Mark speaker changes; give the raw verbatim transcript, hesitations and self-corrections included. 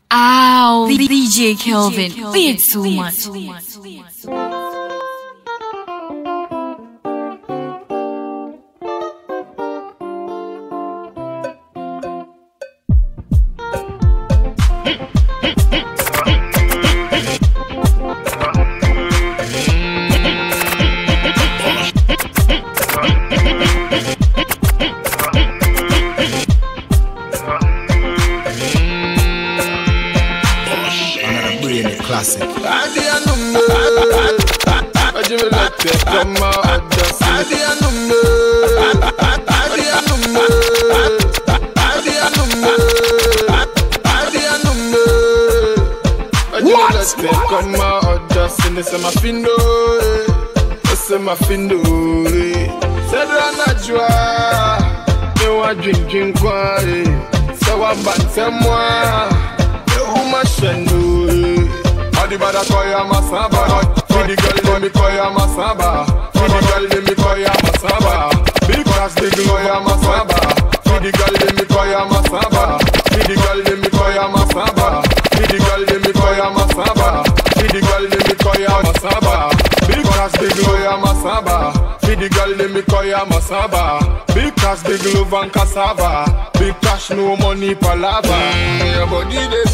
Speaker 1: Ow, D J Kelvin, beat too much.
Speaker 2: Classic.
Speaker 3: Bada koya masaba, for the girl let me koya masaba, for the girl let me koya masaba, big class big koya masaba, for the girl let me koya masaba, for the girl let me koya masaba, for the girl let me koya masaba, for the girl let me koya masaba, big class big koya masaba, for the girl let me koya masaba, big class big love and cassava, big cash no money palava, your body